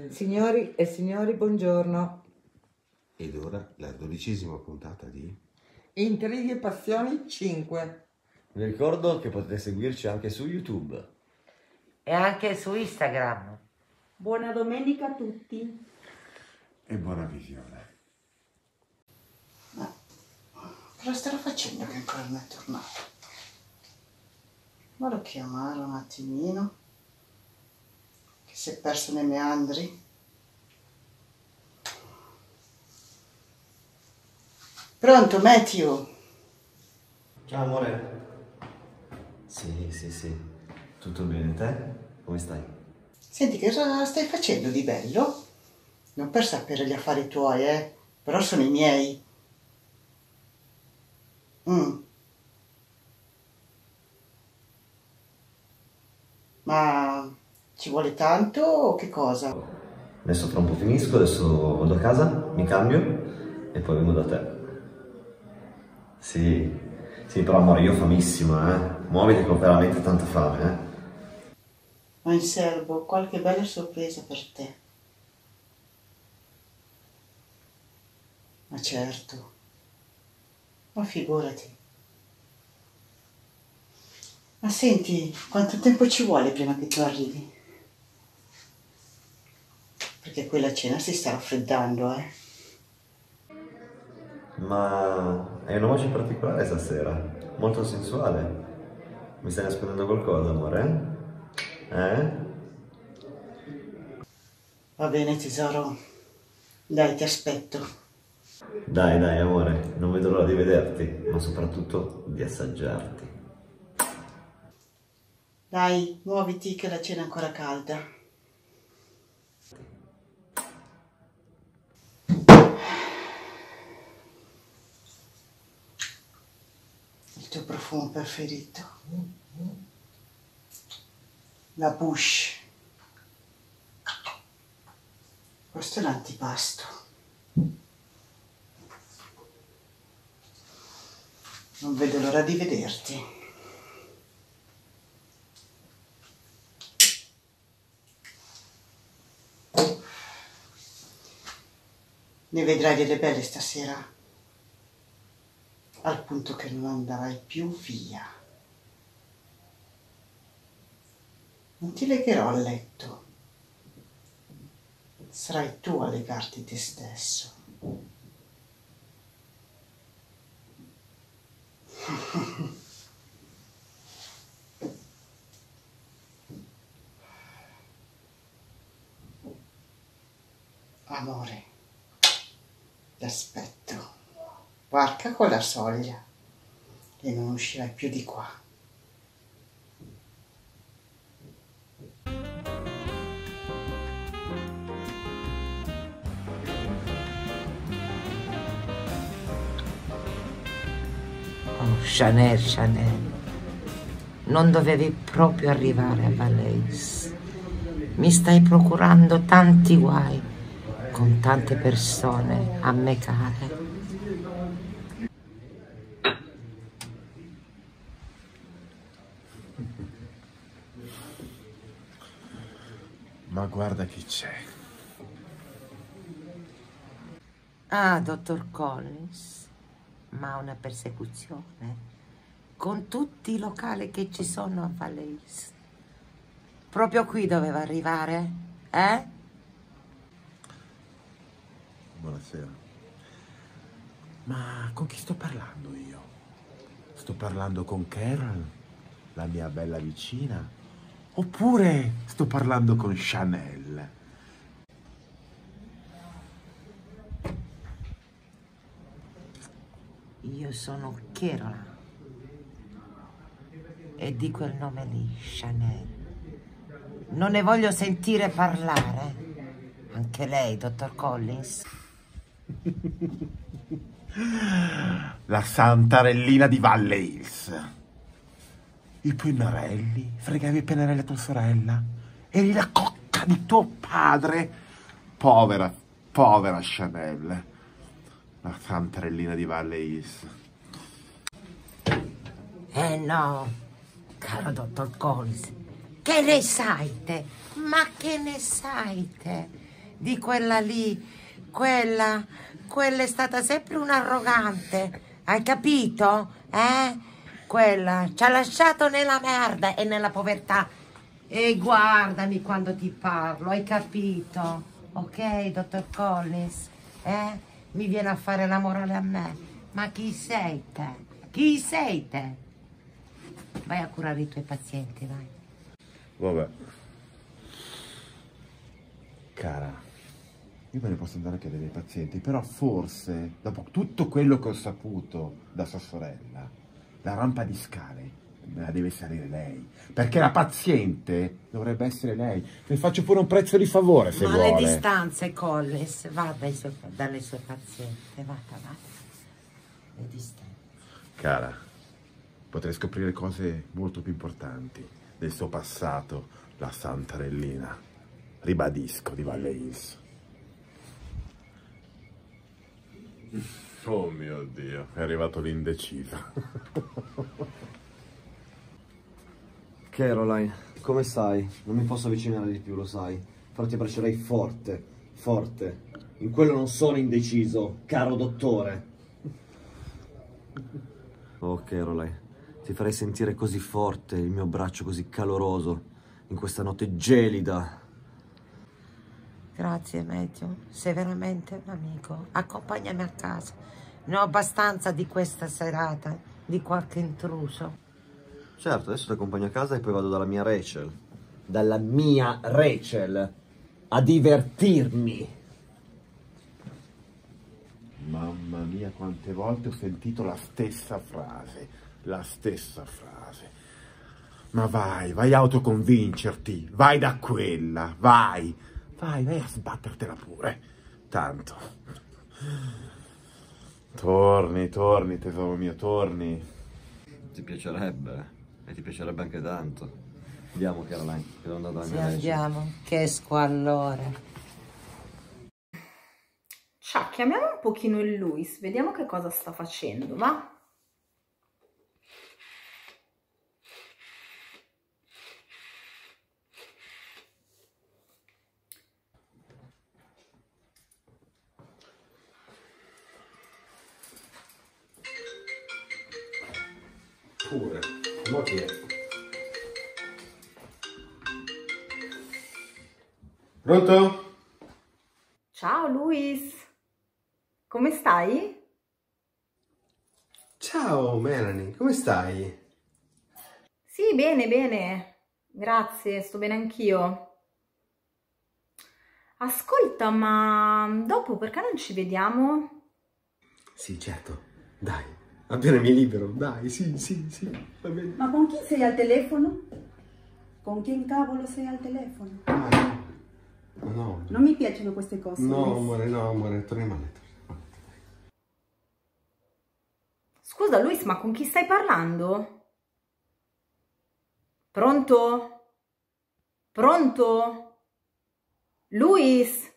Signori e signori, buongiorno. Ed ora la 12ª puntata di Intrighi e Passioni 5. Vi ricordo che potete seguirci anche su YouTube. E anche su Instagram. Buona domenica a tutti. e buona visione. Ma cosa starà facendo che ancora non è tornato? Vado a chiamare un attimino, che si è perso nei meandri. Pronto, Matthew? Ciao amore. Sì. Tutto bene, te? Come stai? Senti, che cosa stai facendo di bello? Non per sapere gli affari tuoi, però sono i miei. Ma ci vuole tanto o che cosa? Adesso tra un po' finisco, adesso vado a casa, mi cambio e poi vengo da te. Sì, però amore, io ho famissima, Muoviti che ho veramente tanta fame, Ho in serbo qualche bella sorpresa per te. Ma certo, ma figurati. Ma senti, quanto tempo ci vuole prima che tu arrivi? Perché quella cena si sta raffreddando, Ma è una voce particolare stasera, molto sensuale. Mi stai nascondendo qualcosa, amore? Va bene, tesoro. Dai, ti aspetto. Dai, amore, non vedo l'ora di vederti, ma soprattutto di assaggiarti. Dai, muoviti che la cena è ancora calda. Il tuo profumo preferito. La Bush. Questo è l'antipasto. Non vedo l'ora di vederti. Ne vedrai delle belle stasera, al punto che non andrai più via. Non ti legherò al letto, sarai tu a legarti te stesso. Amore, ti aspetto, varca con la soglia e non uscirai più di qua. Oh, Chanel, non dovevi proprio arrivare a Valais. Mi stai procurando tanti guai con tante persone a me care. Ma guarda chi c'è. Ah, dottor Collins, ma una persecuzione con tutti i locali che ci sono a Valais. Proprio qui doveva arrivare, Buonasera. Ma con chi sto parlando io? Sto parlando con Carol, la mia bella vicina? Oppure sto parlando con Chanel? Io sono Carola e di quel nome lì, Chanel. Non ne voglio sentire parlare. Anche lei, dottor Collins? La santarellina di Valle Hills. I pennarelli, fregavi i pennarelli a tua sorella. Eri la cotta di tuo padre. Povera Chanel. La santarellina di Valle Hills. No, caro dottor Collins. Che ne sai te? Ma che ne sai te? di quella lì. Quella è stata sempre un'arrogante, hai capito? Quella ci ha lasciato nella merda e nella povertà. E guardami quando ti parlo, hai capito? Ok, dottor Collins? Mi viene a fare la morale a me. Ma chi sei te? Chi sei te? Vai a curare i tuoi pazienti, vai. Vabbè. Cara, io me ne posso andare a chiedere ai pazienti, però forse, dopo tutto quello che ho saputo da sua sorella, la rampa di scale me la deve salire lei, perché la paziente dovrebbe essere lei. Le faccio pure un prezzo di favore, se vuole. Ma le distanze, Collins, dalle sue pazienti, vada. Le distanze. Cara, potrei scoprire cose molto più importanti del suo passato, la Santarellina. Ribadisco, di Valle Hills. Oh mio Dio, è arrivato l'indeciso. Caroline, come stai? Non mi posso avvicinare di più, lo sai. Infatti abbraccerei forte, forte. In quello non sono indeciso, caro dottore. Oh, Caroline, ti farei sentire così forte il mio braccio così caloroso in questa notte gelida. Grazie, Matthew, sei veramente un amico. Accompagnami a casa. Ne ho abbastanza di questa serata, di qualche intruso. Certo, adesso ti accompagno a casa e poi vado dalla mia Rachel. Dalla mia Rachel a divertirmi. Mamma mia, quante volte ho sentito la stessa frase. Ma vai a autoconvincerti. Vai da quella, vai a sbattertela pure. Tanto. Torni, tesoro mio, torni. Ti piacerebbe, e ti piacerebbe anche tanto. Andiamo, Caroline, che devo andare dalla Sì, mia Rachel. andiamo, che squallore. Ciao, chiamiamo un pochino il Luis, vediamo che cosa sta facendo, va? Pure, ma chi è? Pronto? Ciao Luis, come stai? Ciao Melanie, come stai? Sì, bene, grazie, sto bene anch'io. Ascolta, ma dopo perché non ci vediamo? Sì, certo, dai, appena mi libero, dai, sì, va bene. Ma con chi sei al telefono? Con chi cavolo sei al telefono? No. Non mi piacciono queste cose. No, amore, torniamo a letto. Scusa Luis, ma con chi stai parlando? Pronto? Pronto? Luis?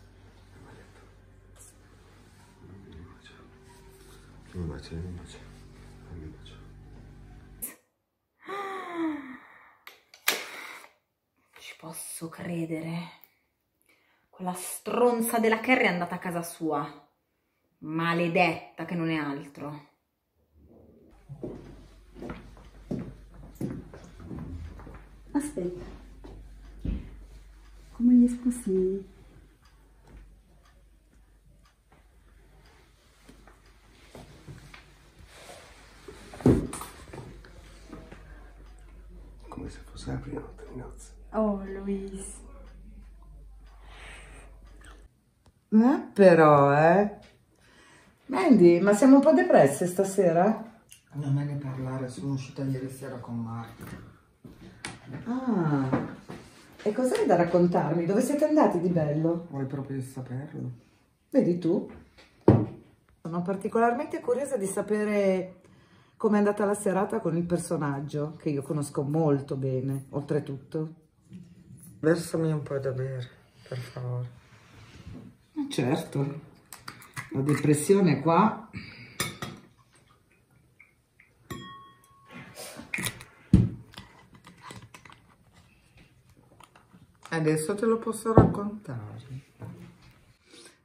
Mi bacio. Ci posso credere. Quella stronza della Carrie è andata a casa sua. Maledetta che non è altro. Aspetta, come gli sposi? Come se fosse la prima notte di nozze. Oh, Luis. Però, Mandy, ma siamo un po' depresse stasera? Non me ne parlare, sono uscita ieri sera con Marco. Ah, e cos'hai da raccontarmi? Dove siete andati di bello? Vuoi proprio saperlo? Vedi tu? Sono particolarmente curiosa di sapere com'è andata la serata con il personaggio, che io conosco molto bene, oltretutto. Versami un po' da bere, per favore. Certo, la depressione qua. Adesso te lo posso raccontare.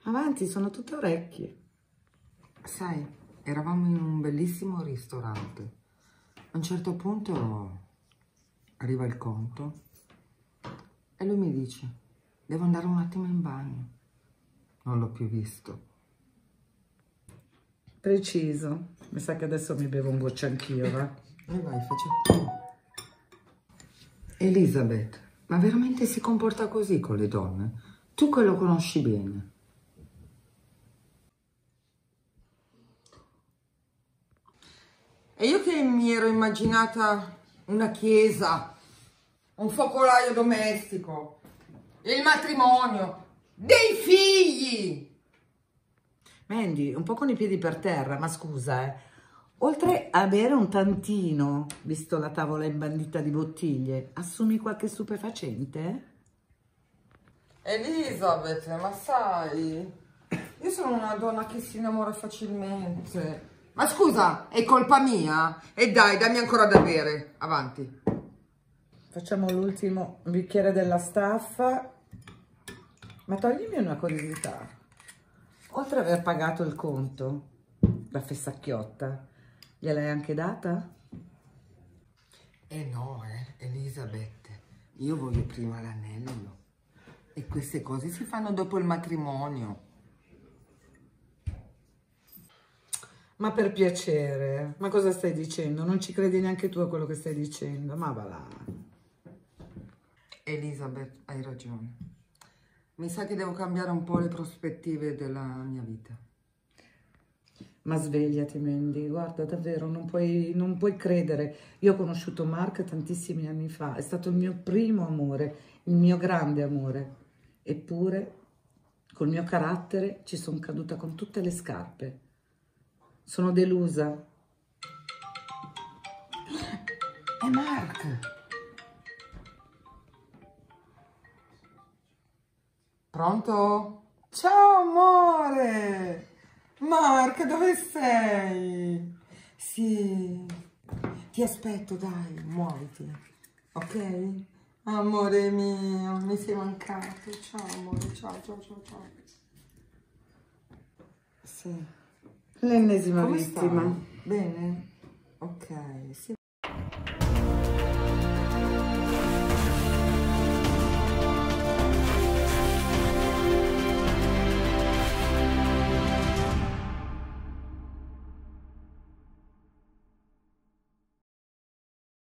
Avanti, sono tutte orecchie. Sai, eravamo in un bellissimo ristorante. A un certo punto arriva il conto e lui mi dice: devo andare un attimo in bagno. Non l'ho più visto. Preciso. Mi sa che adesso mi bevo un goccio anch'io, va? E vai, facciamo. Elisabeth, ma veramente si comporta così con le donne? Tu che lo conosci bene. E io che mi ero immaginata una chiesa, un focolaio domestico, il matrimonio, dei figli! Mandy, un po' con i piedi per terra, ma scusa, oltre a bere un tantino, visto la tavola imbandita di bottiglie, assumi qualche stupefacente? Elisabeth, ma sai, io sono una donna che si innamora facilmente. Ma scusa, è colpa mia? E dai, dammi ancora da bere, avanti. Facciamo l'ultimo bicchiere della staffa. Ma toglimi una curiosità. Oltre ad aver pagato il conto, la fessacchiotta, gliel'hai anche data? Eh no, Elisabeth, io voglio prima l'anello. E queste cose si fanno dopo il matrimonio. Ma per piacere, ma cosa stai dicendo? Non ci credi neanche tu a quello che stai dicendo, ma va là. Elisabeth, hai ragione. Mi sa che devo cambiare un po' le prospettive della mia vita. Ma svegliati, Mandy, guarda, davvero, non puoi credere. Io ho conosciuto Mark tantissimi anni fa, è stato il mio primo amore, il mio grande amore. Eppure, col mio carattere, ci sono caduta con tutte le scarpe. Sono delusa. È Mark! Pronto? Ciao amore! Mark, dove sei? Sì, ti aspetto, dai, muoviti, ok? Amore mio, mi sei mancato. Ciao amore, ciao. Sì. L'ennesima Come vittima. stai? Bene? Ok, sì.